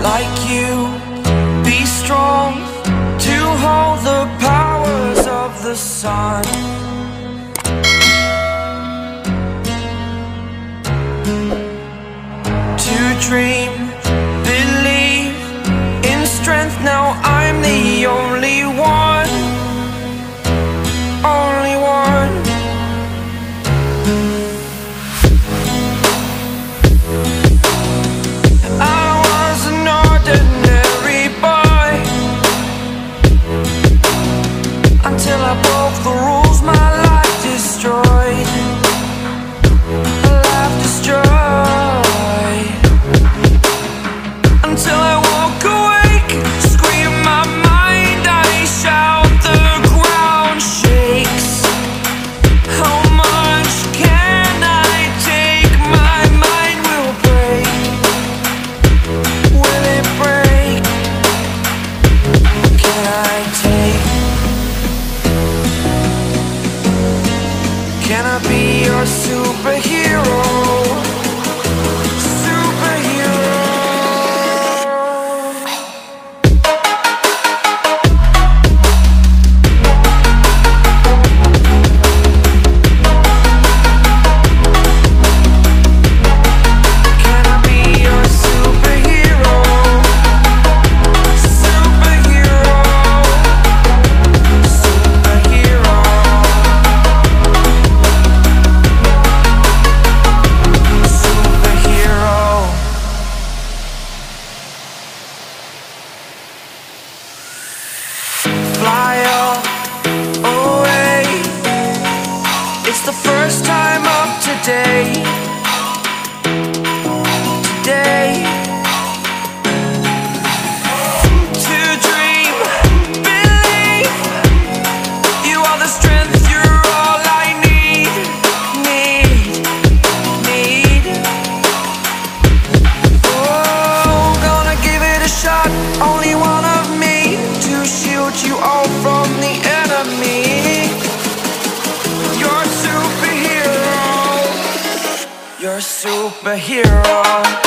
like you, be strong to hold the powers of the sun. To dream, believe in strength, now I'm the only one, only one. I was an ordinary boy until I broke the rules, my life destroyed, life destroyed. Until I walk awake, scream my mind, I shout, the ground shakes. How much can I take? My mind will break. Will it break? Can I take? Can I be your superhero? Superhero.